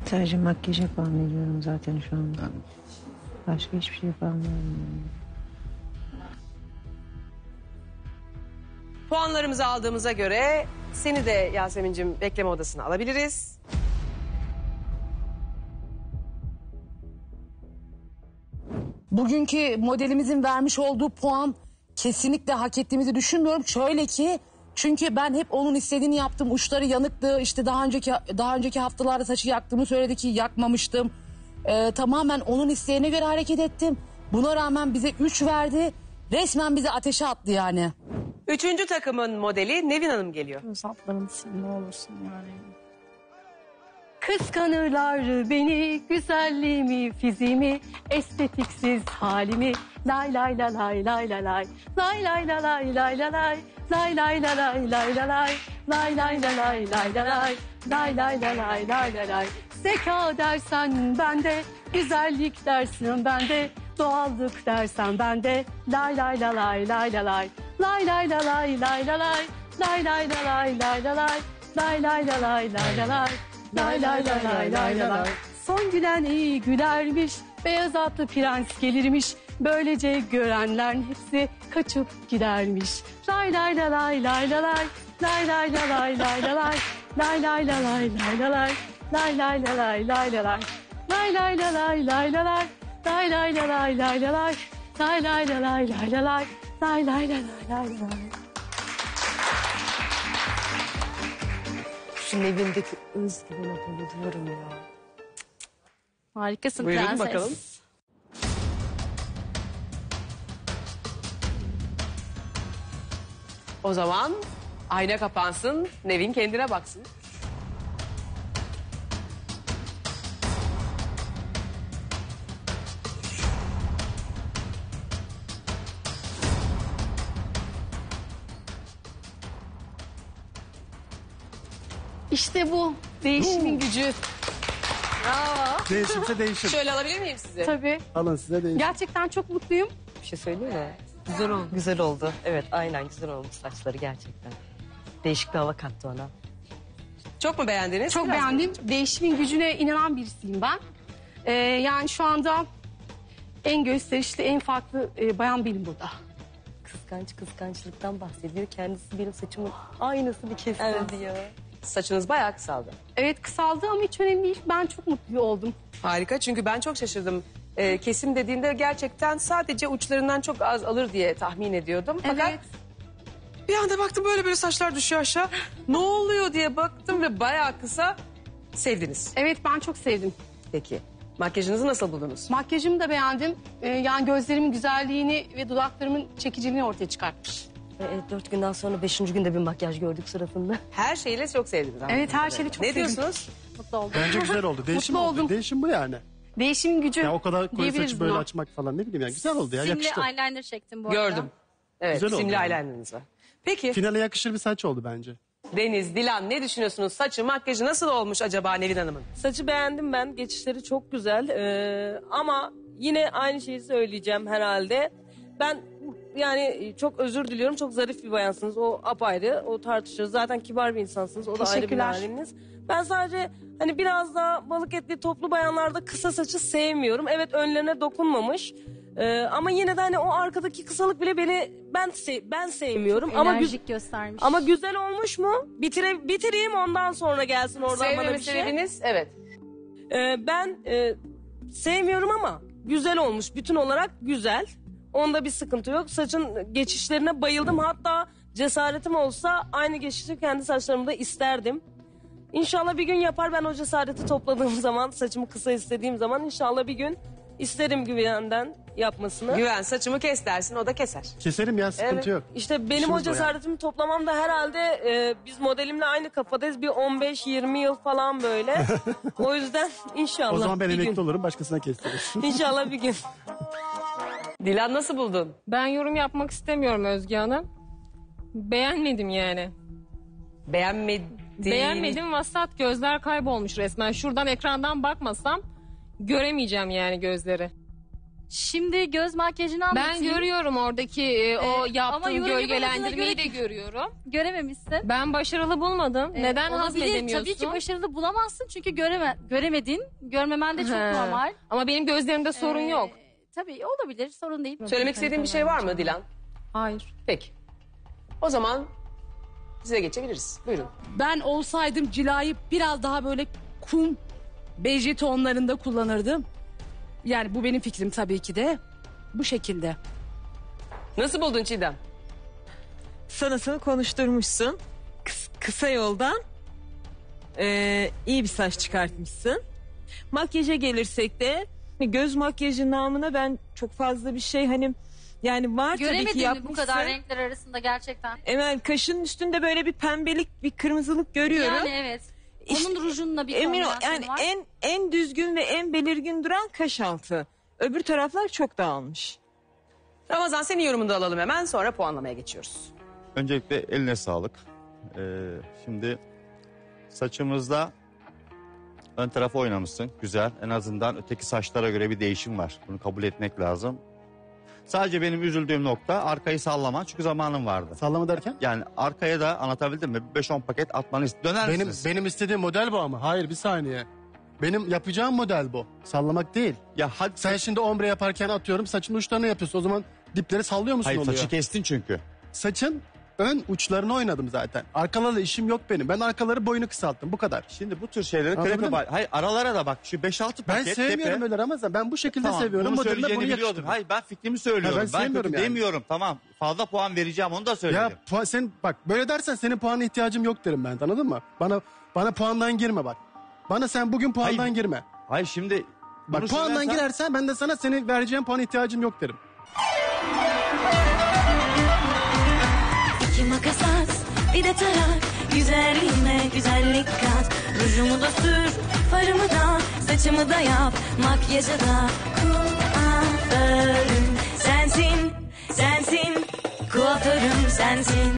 Sadece makyaj yapan veriyorum zaten şu anda. Başka hiçbir şey yapan vermiyorum. Puanlarımızı aldığımıza göre seni de Yasemin'cim bekleme odasına alabiliriz. Bugünkü modelimizin vermiş olduğu puan kesinlikle hak ettiğimizi düşünmüyorum. Şöyle ki çünkü ben hep onun istediğini yaptım. Uçları yanıktı. İşte daha önceki haftalarda saçı yaktığımı söyledi ki yakmamıştım. Tamamen onun isteğine göre hareket ettim. Buna rağmen bize 3 verdi. Resmen bizi ateşe attı yani. Üçüncü takımın modeli Nevin Hanım geliyor. Uzatlarım ne olursun yani. Kıskanırlar beni, güzelliğimi, fiziğimi, estetiksiz halimi. Lay lay la lay lay la lay. Lay lay la lay lay la lay. Lay lay la lay lay la lay. Lay lay la lay lay la lay. Lay lay la lay lay la lay. Zeka dersen bende, güzellik dersin bende, doğallık dersen bende. Lay lay la lay lay la lay. Lay lay la lay lay la lay. Lay lay la lay lay la lay. Lay lay la lay lay la lay. Lay lay lay lay lay lay. Son gülen iyi gülermiş, beyaz atlı prens gelirmiş. Böylece görenlerin hepsi kaçıp gidermiş. Lay lay la lay lay la lay. Lay lay la lay lay la lay. Lay lay la lay lay la lay. Lay lay la lay lay la lay. Lay lay la lay lay la lay. Lay lay la lay lay la lay. Lay lay la lay lay la lay. Lay lay la lay lay la lay. Şu Nevin'deki özgüvene bayılıyorum ya. Harikasın Buyurun prenses. bakalım. O zaman ayna kapansın, Nevin kendine baksın. İşte bu değişimin gücü. Bravo. Değişimse değişim. Şöyle alabilir miyim sizi? Tabii. Alın size değişim. Gerçekten çok mutluyum. Bir şey söyleyeyim mi? Güzel oldu. Güzel oldu. Evet aynen güzel olmuş saçları gerçekten. Değişik bir hava kattı ona. Çok mu beğendiniz? Çok Biraz mı? beğendim. Değişimin gücüne inanan birisiyim ben. Yani şu anda en gösterişli, en farklı bayan benim burada. Kıskançlıktan bahsediyor. Kendisi benim saçımın aynısını kestirdi ya. Saçınız bayağı kısaldı. Evet kısaldı ama hiç önemli değil. Ben çok mutlu oldum. Harika, çünkü ben çok şaşırdım. Kesim dediğinde gerçekten sadece uçlarından çok az alır diye tahmin ediyordum. Fakat Evet. bir anda baktım böyle saçlar düşüyor aşağı. Ne oluyor diye baktım ve bayağı kısa. Sevdiniz. Evet ben çok sevdim. Peki. Makyajınızı nasıl buldunuz? Makyajımı da beğendim. Yani gözlerimin güzelliğini ve dudaklarımın çekiciliğini ortaya çıkartmış. Evet 4 günden sonra 5. günde bir makyaj gördük suratında. Her şeyle çok sevdiniz. Evet her şeyle çok Ne sevdim. diyorsunuz? Mutlu oldum. Bence güzel oldu. Değişim Mutlu oldu. oldum. Değişim bu yani. Değişimin gücü Ya o kadar koyu diyebiliriz saçı böyle buna. açmak falan ne bileyim yani güzel oldu ya Simli yakıştı. eyeliner çektim bu arada. Gördüm. Evet, Güzel oldu simli yani. eyelineriniz var. Peki, Finale yakışır bir saç oldu bence. Deniz, Dilan ne düşünüyorsunuz? Saçı, makyajı nasıl olmuş acaba Nevin Hanım'ın? Saçı beğendim ben. Geçişleri çok güzel. Ama yine aynı şeyi söyleyeceğim herhalde. Ben yani çok özür diliyorum. Çok zarif bir bayansınız. O apayrı. O tartışırız. Zaten kibar bir insansınız. O da ayrı bir Teşekkürler. haliniz. Ben sadece hani biraz daha balık etli toplu bayanlarda kısa saçı sevmiyorum. Evet önlerine dokunmamış. Ama yine de hani o arkadaki kısalık bile ben sevmiyorum. Enerjik göstermiş. Ama güzel olmuş mu? Bitireyim ondan sonra gelsin oradan bana Sevmeme bir şey. sebebiniz? Evet. Ben sevmiyorum ama güzel olmuş. Bütün olarak güzel. Onda bir sıkıntı yok. Saçın geçişlerine bayıldım. Hatta cesaretim olsa aynı geçişi kendi saçlarımda isterdim. İnşallah bir gün yapar. Ben o cesareti topladığım zaman, saçımı kısa istediğim zaman inşallah bir gün isterim Güven'den yapmasını. Güven saçımı kes dersin, o da keser. Keserim ya sıkıntı Evet. yok. İşte benim İşimiz o o yani. cesaretimi toplamam da herhalde biz modelimle aynı kafadayız. Bir 15-20 yıl falan böyle. O yüzden inşallah O zaman ben bir emekli gün. olurum başkasına kestirir. İnşallah bir gün. Dilan nasıl buldun? Ben yorum yapmak istemiyorum Özge Hanım. Beğenmedim yani. Beğenmedim, vasat gözler kaybolmuş resmen. Şuradan ekrandan bakmasam göremeyeceğim yani gözleri. Şimdi göz makyajını Ben anlatayım. görüyorum oradaki o ama yaptığın yorum gölgelendirmeyi yapamadığına de göre- görüyorum. Görememişsin. Ben başarılı bulmadım. Neden Olabilir. hazmedemiyorsun? Tabii ki başarılı bulamazsın çünkü göremedin. Görmemen de çok He. normal. Ama benim gözlerimde sorun yok. Tabii olabilir, sorun değil. Söylemek istediğin bir şey var mı Dilan? Hayır. Peki. O zaman size geçebiliriz. Buyurun. Ben olsaydım cilayı biraz daha böyle kum beji tonlarında kullanırdım. Yani bu benim fikrim tabii ki de. Bu şekilde. Nasıl buldun Çiğdem? Sanatını konuşturmuşsun. Kısa yoldan iyi bir saç çıkartmışsın. Makyaja gelirsek de göz makyajı namına ben çok fazla bir şey hani yani var tabii ki Göremedin mi yapmışsın. bu kadar renkler arasında gerçekten? Evet, kaşının üstünde böyle bir pembelik, bir kırmızılık görüyorum. Yani evet. İşte, Onun rujunla bir emin ol, kombinasyonu yani var. en düzgün ve en belirgin duran kaş altı. Öbür taraflar çok dağılmış. Ramazan senin yorumunu da alalım hemen sonra puanlamaya geçiyoruz. Öncelikle eline sağlık. Şimdi saçımızda ön tarafı oynamışsın. Güzel. En azından öteki saçlara göre bir değişim var. Bunu kabul etmek lazım. Sadece benim üzüldüğüm nokta arkayı sallaman. Çünkü zamanım vardı. Sallama derken? Yani arkaya da anlatabildim mi? 5-10 paket atmanı döner misiniz? Benim istediğim model bu ama. Hayır bir saniye. Benim yapacağım model bu. Sallamak değil. Ya hadi Sen şimdi ombre yaparken atıyorum saçın uçlarını yapıyorsun. O zaman dipleri sallıyor musun hayır oluyor? saçı kestin çünkü. Saçın ön uçlarını oynadım zaten. Arkalarla işim yok benim. Ben arkaları boyunu kısalttım bu kadar. Şimdi bu tür şeyleri Anladın krepe mı? var. Hayır aralara da bak şu 5-6 Ben paket sevmiyorum tepe. öyle Ramazan. Ben bu şekilde Tamam, seviyorum. bunu Modeline söyleyeceğini bunu biliyordum. yakıştırdım. Hayır ben fikrimi söylüyorum. Ha, ben sevmiyorum yani. demiyorum tamam. Fazla puan vereceğim onu da söyledim. Ya sen bak böyle dersen senin puana ihtiyacım yok derim ben. Anladın mı? Bana puandan girme bak. Bana sen bugün puandan Hayır. girme. Hayır şimdi Bak bunu puandan söylersen- girersen ben de sana senin vereceğin puana ihtiyacım yok derim. İki makas at, bir de tarak. Güzelliğime güzellik kat. Rujumu da sür, farımı da, saçımı da yap. Makyajı da kuaförüm sensin, sensin. Kuaförüm sensin.